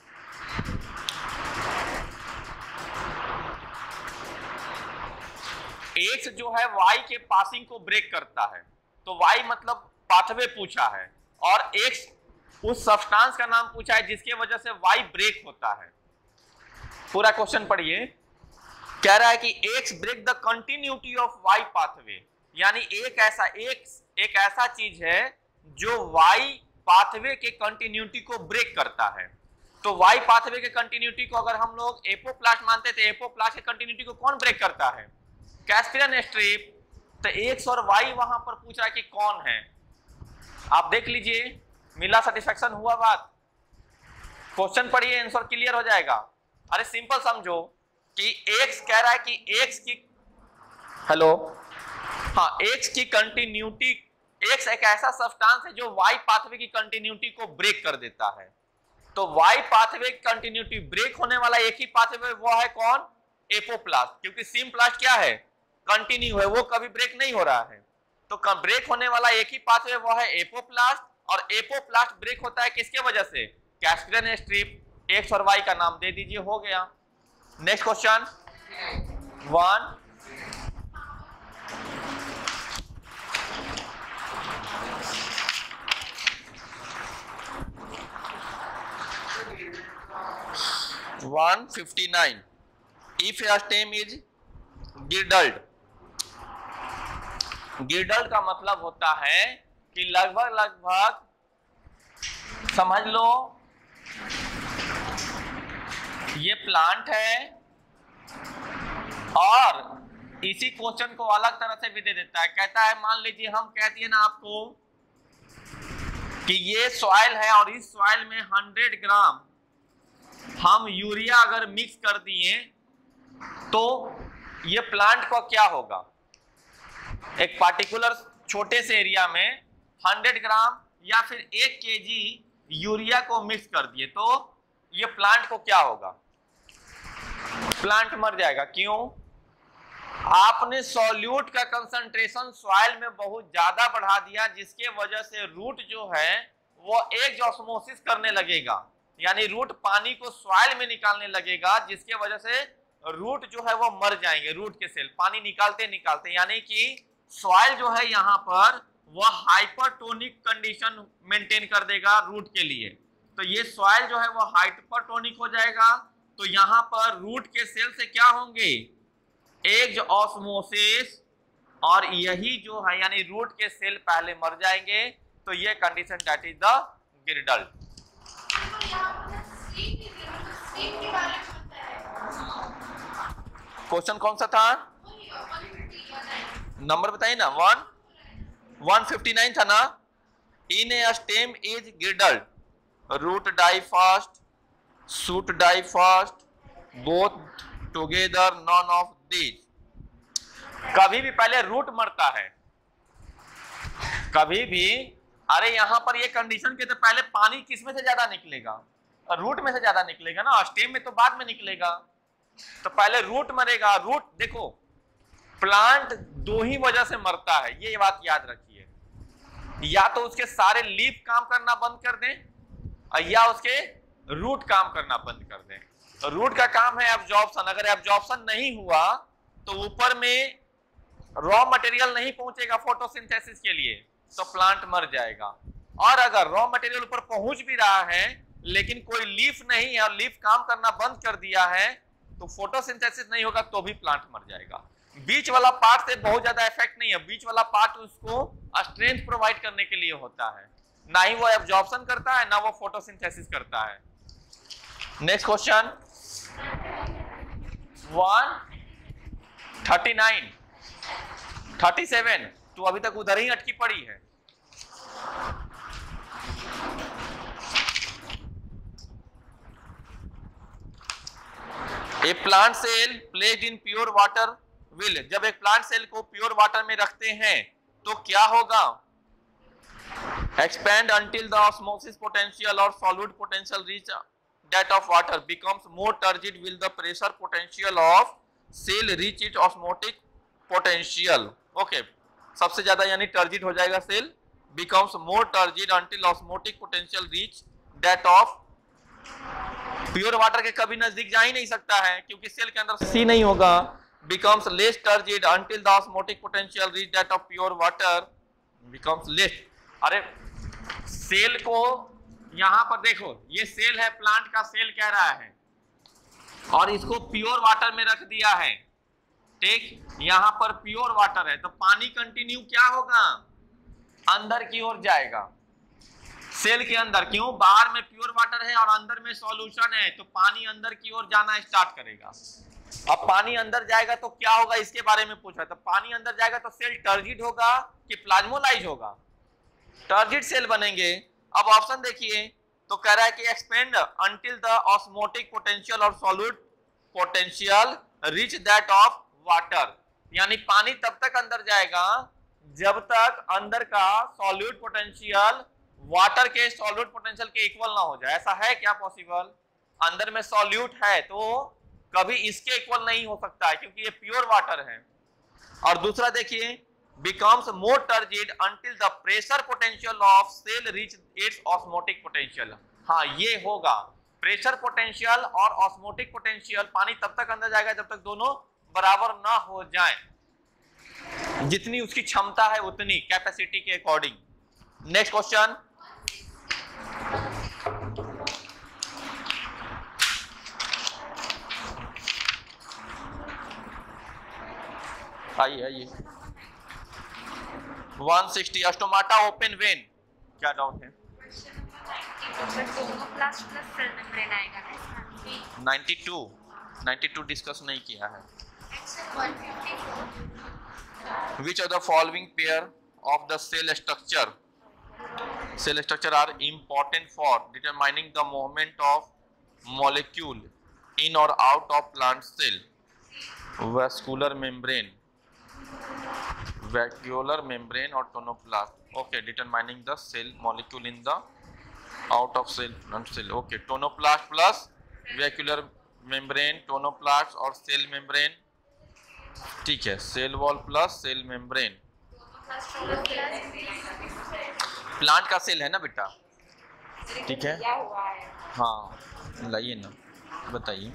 X जो है Y के passing को break करता है, तो Y मतलब पाथवे पूछा है, और X उस सब्सटेंस का नाम पूछा है जिसके वजह से Y ब्रेक होता है। पूरा क्वेश्चन पढ़िए, कह रहा है कि X break the continuity of Y pathway, यानी एक ऐसा एक एक ऐसा चीज है जो वाई पाथवे के कंटिन्यूटी को ब्रेक करता है। तो वाई पाथवे के कंटिन्यूटी को अगर हम लोग एपोप्लास्ट मानते थे, एपोप्लास्ट के कंटिन्यूटी को कौन ब्रेक करता है? Caspian strip. तो एक्स और वाई वहां पर पूछ रहा है कि कौन है। आप देख लीजिए, मिला सेटिस्फेक्शन हुआ बात। क्वेश्चन पढ़िए, आंसर क्लियर हो जाएगा। अरे सिंपल समझो कि एक्स कह रहा है कि एक्स की हेलो हाँ एक्स की कंटिन्यूटी, एक्स एक ऐसा सब्सटेंस है जो वाई पाथवे की कंटिन्यूटी को ब्रेक कर देता है। तो वाई पाथवे की कंटिन्यूटी ब्रेक होने वाला एक ही पाथवे वो है कौन? एपोप्लास्ट। क्योंकि सिम्प्लास्ट क्या है? कंटिन्यू है, वो कभी ब्रेक नहीं हो रहा है। तो ब्रेक होने वाला एक ही पाथवे वो है एपोप्लास्ट, और एपोप्लास्ट ब्रेक होता है किसके वजह से? Caspian strip. एक्स और वाई का नाम दे दीजिए, हो गया। Next question one one fifty nine. If a stem is girdled, girdled का मतलब होता है कि लगभग लगभग समझ लो ये प्लांट है, और इसी क्वेश्चन को अलग तरह से भी दे देता है। कहता है मान लीजिए हम कह दिए ना आपको कि ये सॉइल है और इस सॉइल में हंड्रेड ग्राम हम यूरिया अगर मिक्स कर दिए तो ये प्लांट को क्या होगा? एक पार्टिकुलर छोटे से एरिया में हंड्रेड ग्राम या फिर एक केजी यूरिया को मिक्स कर दिए तो ये प्लांट को क्या होगा? प्लांट मर जाएगा। क्यों? आपने सॉल्यूट का कंसंट्रेशन सॉइल में बहुत ज्यादा बढ़ा दिया, जिसके वजह से रूट जो है वो एक ऑस्मोसिस करने लगेगा, यानी रूट पानी को सॉइल में निकालने लगेगा, जिसके वजह से रूट जो है वो मर जाएंगे। रूट के सेल पानी निकालते निकालते, यानी कि सॉइल जो है यहाँ पर वह हाइपरटोनिक कंडीशन मेंटेन कर देगा रूट के लिए। तो ये सॉइल जो है वो हाइपरटोनिक हो जाएगा। तो यहाँ पर रूट के सेल से क्या होंगे? एज ऑस्मोसिस, और यही जो है यानी रूट के सेल पहले मर जाएंगे। तो ये condition that is the girdled. Question कौन सा था? नंबर बताइए ना। वन वन फिफ्टी नाइन था ना। In a stem is girdled, root die first, shoot die first, both together, none of these. कभी भी पहले रूट मरता है, कभी भी। अरे यहां पर ये कंडीशन के तो पहले पानी किसमें से ज्यादा निकलेगा? रूट में से ज्यादा निकलेगा ना, स्टेम में तो बाद में निकलेगा। तो पहले रूट मरेगा। रूट देखो, प्लांट दो ही वजह से मरता है, ये बात याद रखिए। या तो उसके सारे लीफ काम करना बंद कर दें, या उसके रूट काम करना बंद कर दें। तो रूट का काम है एब्जॉर्प्शन। अगर एब्जॉर्प्शन नहीं हुआ तो ऊपर में रॉ मटेरियल नहीं पहुंचेगा फोटोसिंथेसिस के लिए, तो प्लांट मर जाएगा। और अगर रॉ मटेरियल ऊपर पहुंच भी रहा है लेकिन कोई लीफ नहीं है और लीफ काम करना बंद कर दिया है, तो फोटोसिंथेसिस नहीं होगा तो भी प्लांट मर जाएगा। बीच वाला पार्ट से बहुत ज्यादा इफेक्ट नहीं है। बीच वाला पार्ट उसको स्ट्रेंथ प्रोवाइड करने के लिए होता है, ना ही वो एब्जॉर्प्शन करता है ना वो फोटोसिंथेसिस करता है। Next question one thirty nine thirty seven. तो अभी तक उधर ही अटकी पड़ी है। A plant cell placed in pure water will, जब एक प्लांट सेल को प्योर वाटर में रखते हैं तो क्या होगा? Expand until the osmosis potential और solute potential reach that of water, becomes more turgid will the pressure potential of cell reach it osmotic potential. Okay, सबसे ज्यादा यानी टर्जिड हो जाएगा cell. Becomes more turgid until osmotic potential reach that of, pure water के कभी नजदीक जा ही नहीं सकता है क्योंकि सेल के अंदर सी नहीं होगा। becomes less turgid until the osmotic potential reach that of pure water becomes less। अरे सेल को यहां पर देखो, ये सेल है, प्लांट का सेल कह रहा है, और इसको प्योर वाटर में रख दिया है ठीक, यहाँ पर प्योर वाटर है तो पानी कंटिन्यू क्या होगा, अंदर की ओर जाएगा सेल के अंदर। क्यों, बाहर में प्योर वाटर है और अंदर में सॉल्यूशन है तो पानी अंदर की ओर जाना स्टार्ट करेगा। अब पानी अंदर जाएगा तो क्या होगा, इसके बारे में पूछा। तो पानी अंदर जाएगा तो सेल टर्जिड होगा कि प्लाज्मोलाइज होगा, टर्जिड सेल बनेंगे। अब ऑप्शन देखिए तो कह रहा है कि expand until the osmotic potential और solute potential reach that of water, यानी पानी तब तक अंदर जाएगा जब तक अंदर का सॉल्यूट पोटेंशियल वाटर के सॉल्यूट पोटेंशियल के इक्वल ना हो जाए। ऐसा है क्या पॉसिबल, अंदर में सॉल्यूट है तो कभी इसके इक्वल नहीं हो सकता है क्योंकि ये प्योर वाटर है। और दूसरा देखिए becomes more turgid until the pressure potential of cell reach its osmotic potential। हाँ ये होगा, प्रेशर पोटेंशियल और ऑस्मोटिक पोटेंशियल पानी तब तक अंदर जाएगा जब तक दोनों बराबर ना हो जाए, जितनी उसकी क्षमता है उतनी कैपेसिटी के अकॉर्डिंग। नेक्स्ट क्वेश्चन, आइए आइए one sixty stomata open when, क्या डाउट है? Ninety two ninety two discuss नहीं किया है। Which of the following pair of the cell structure cell structure are important for determining the movement of molecule in or out of plant cell? Vascular membrane, vacuolar membrane or tonoplast? Okay, determining the cell molecule in the out of cell plant cell. Okay, tonoplast plus vacuolar membrane, tonoplast और cell membrane, ठीक है। Cell wall plus cell membrane, plant का cell है ना बेटा, ठीक है। हाँ लाइए ना, बताइए।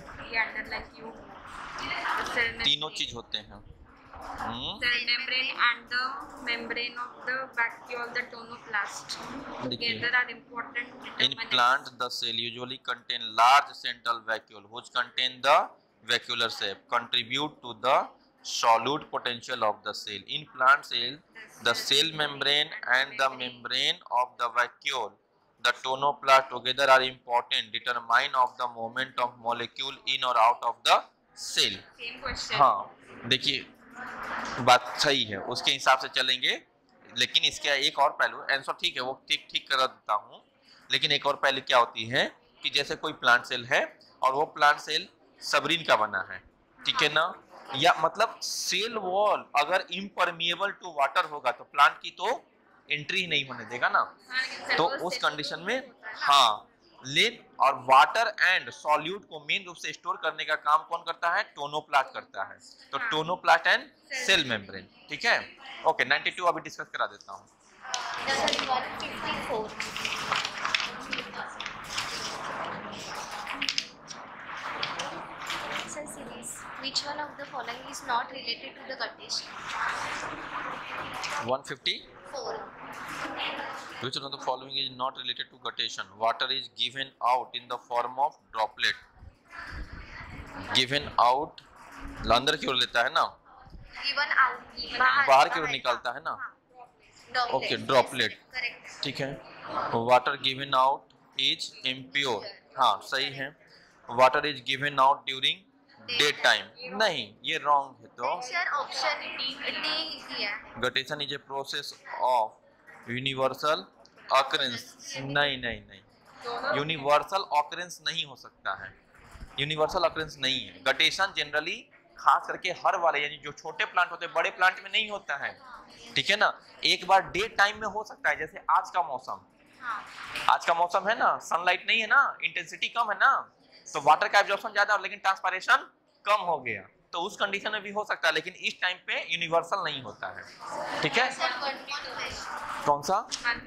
तीनों चीज होते हैं। Cell membrane and the membrane of the vacuole, the tonoplast, together are important. In plant, the cell usually contain large central vacuole, which contain the vacuolar shape, contribute to the solute potential of the cell. In plant cell, the cell membrane and the membrane of the vacuole, the tonoplast together are important, determine of the movement of molecule in or out of the cell. Same question. हाँ देखिए बात सही है, उसके हिसाब से चलेंगे, लेकिन इसका एक और पहलू, आंसर ठीक है वो ठीक ठीक कर देता हूँ, लेकिन एक और पहलू क्या होती है कि जैसे कोई प्लांट सेल है और वो प्लांट सेल सबरीन का बना है, ठीक है ना, या मतलब सेल वॉल अगर इम्परमिएबल टू वाटर होगा तो प्लांट की तो एंट्री ही नहीं होने देगा ना, तो उस कंडीशन में हाँ लेन और वाटर एंड सॉल्यूट को मेन रूप से स्टोर करने का काम कौन करता है, टोनोप्लास्ट करता है। तो टोनोप्लास्ट एंड सेल मेम्ब्रेन, ठीक है। ओके नाइंटी टू अभी डिस्कस करा देता हूँ। Which one of the following is not related to the guttation? one fifty-four. Which one of the following is not related to guttation? Water is given out in the form of droplet. Given out, अंदर की ओर लेता है ना, Given out. बाहर की ओर निकालता है ना, ओके ड्रॉपलेट, ठीक है। Water given out is impure, हाँ सही है। Water is given out during day time, नहीं ये रॉन्ग है। तो ऑप्शन डी दिया है, guttation is a process of universal occurrence, नहीं नहीं नहीं यूनिवर्सल ऑकरेंस नहीं हो सकता है, यूनिवर्सल ऑकरेंस नहीं है। गटेशन जनरली खास करके हर वाले यानी जो छोटे प्लांट होते हैं बड़े प्लांट में नहीं होता है, ठीक है ना। एक बार डे टाइम में हो सकता है, जैसे आज का मौसम, आज का मौसम है ना, सनलाइट नहीं है ना, इंटेंसिटी कम है ना, तो वाटर का एब्जॉर्प्शन ज्यादा और लेकिन ट्रांसपायरेशन कम हो गया, तो उस कंडीशन में भी हो सकता है, लेकिन इस टाइम पे यूनिवर्सल नहीं होता है, ठीक है। कौन सा?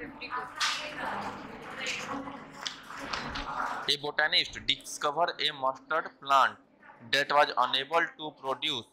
A botanist discovered a mustard plant that was unable to produce,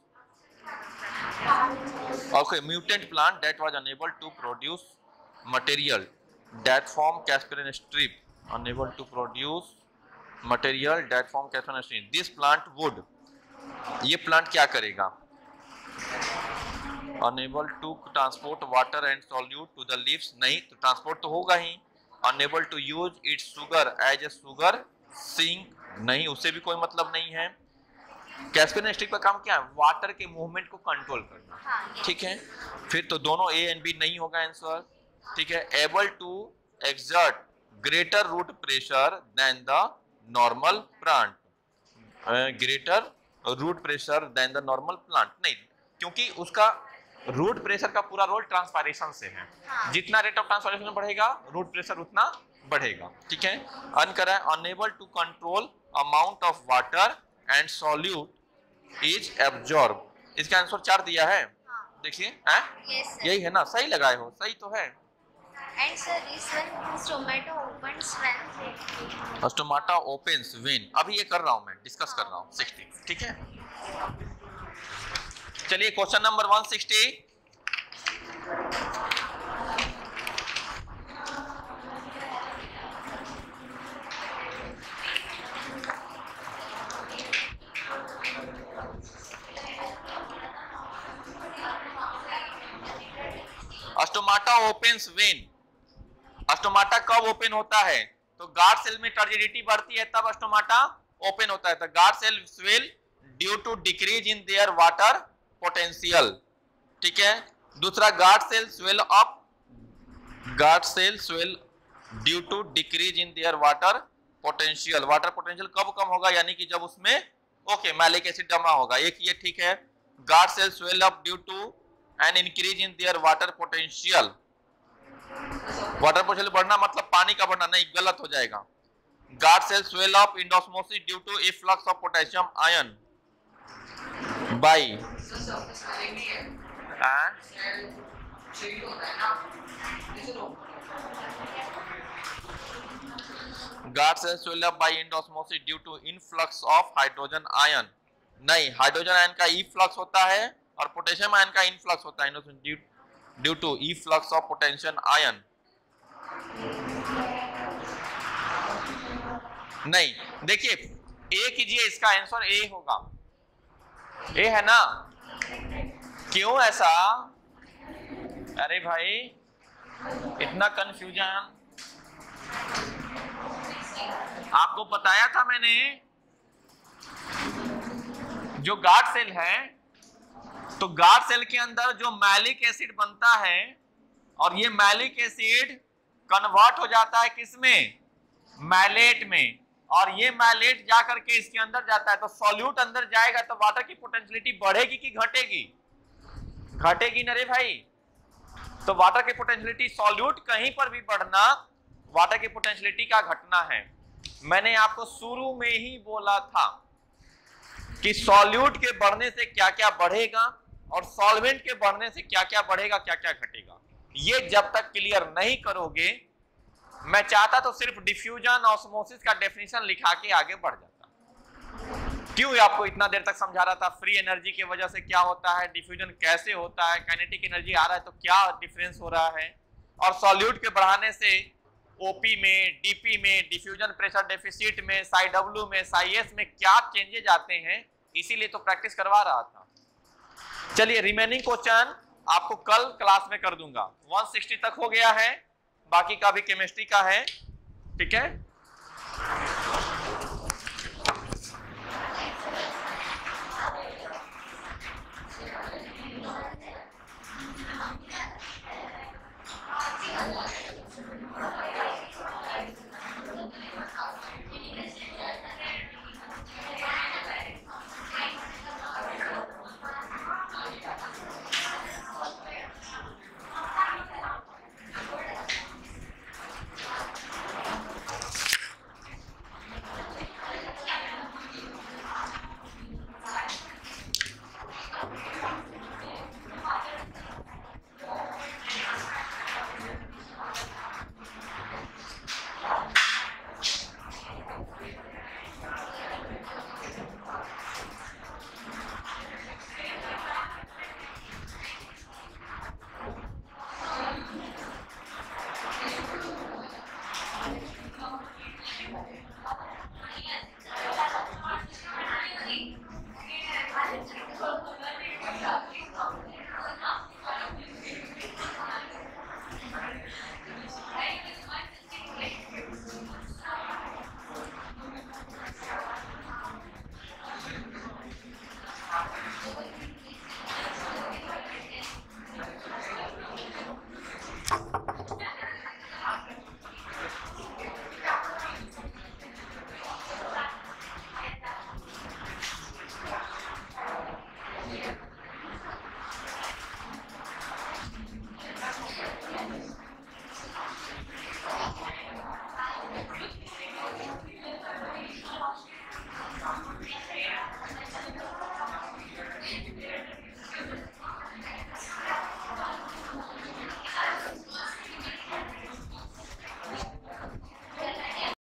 okay, mutant plant that was unable to produce material that form Caspian strip, unable to produce material that form Caspian strip. This plant would, ये plant क्या करेगा, enable to transport water and solute to the leaves, नहीं तो transport तो होगा ही। Enable to use its sugar as a sugar sink, नहीं उससे भी कोई मतलब नहीं है। कैस्पियन स्टिक का काम क्या है? वाटर के मूवमेंट को कंट्रोल करना, ठीक है। फिर तो दोनों ए एंड बी नहीं होगा आंसर, ठीक है। Able to exert greater root pressure than the normal plant, greater root pressure than the normal plant, नहीं, क्योंकि उसका रूट प्रेशर का पूरा रोल ट्रांसपायरेशन से है। जितना रेट ऑफ ट्रांसपायरेशन बढ़ेगा रूट प्रेशर उतना बढ़ेगा, ठीक है। अन करें enable to control amount of water and solute is absorb, इसका आंसर चार दिया है, देखिए yes, यही है ना, सही लगाए हो, सही तो है। And sir, this one stomata opens when stomata opens when, अभी ये कर रहा हूं मैं, डिस्कस कर रहा हूं सिक्सटी, ठीक है। चलिए question number one sixty, stomata opens when, stomata कब ओपन होता है? तो गार्ड सेल में टर्जिडिटी बढ़ती है तब स्टोमाटा ओपन होता है। तो guard cell swell due to decrease in their water potential, ठीक है। दूसरा guard cell swell up, guard cell swell due to decrease in their water potential, water potential कब कम होगा? यानी कि जब उसमें ओके मैलिक एसिड जमा होगा, एक ये ठीक है। Guard cell swell up due to an increase in their water potential, water potential बढ़ना मतलब पानी का बढ़ना, नहीं गलत हो जाएगा। Guard cell swell up in osmosis due to efflux of potassium ion by guard cell swell up by endosmosis due to influx of hydrogen ion, नहीं हाइड्रोजन आयन का इफ्लक्स होता है और पोटेशियम आयन का इनफ्लक्स होता है due due to efflux of potassium ion, नहीं। देखिए ए कीजिए, इसका आंसर ए होगा, ए है ना। क्यों ऐसा? अरे भाई इतना कंफ्यूजन, आपको बताया था मैंने, जो गार्ड सेल है तो गार्ड सेल के अंदर जो मैलिक एसिड बनता है और ये मैलिक एसिड कन्वर्ट हो जाता है किसमें? मैलेट में, और ये मैलेट जा करके इसके अंदर जाता है। तो सॉल्यूट अंदर जाएगा तो वाटर की पोटेंशियलिटी बढ़ेगी कि घटेगी? घटेगी ना रे भाई। तो वाटर की पोटेंशियलिटी, सॉल्यूट कहीं पर भी बढ़ना वाटर की पोटेंशियलिटी का घटना है। मैंने आपको शुरू में ही बोला था कि सॉल्यूट के बढ़ने से क्या क्या बढ़ेगा और सॉल्वेंट के बढ़ने से क्या क्या बढ़ेगा, क्या क्या घटेगा। ये जब तक क्लियर नहीं करोगे, मैं चाहता तो सिर्फ डिफ्यूजन ऑस्मोसिस का डेफिनेशन लिखा के आगे बढ़ जाता। क्यों आपको इतना देर तक समझा रहा था? फ्री एनर्जी की वजह से क्या होता है, डिफ्यूजन कैसे होता है, काइनेटिक एनर्जी आ रहा है तो क्या डिफरेंस हो रहा है, और सॉल्यूट के बढ़ाने से ओपी में, डीपी में, डिफ्यूजन प्रेशर डेफिसिट में, साई डब्ल्यू में, साई एस में क्या चेंजेज आते हैं, इसीलिए तो प्रैक्टिस करवा रहा था। चलिए रिमेनिंग क्वेश्चन आपको कल क्लास में कर दूंगा। एक सौ साठ तक हो गया है, बाकी का भी केमिस्ट्री का है, ठीक है।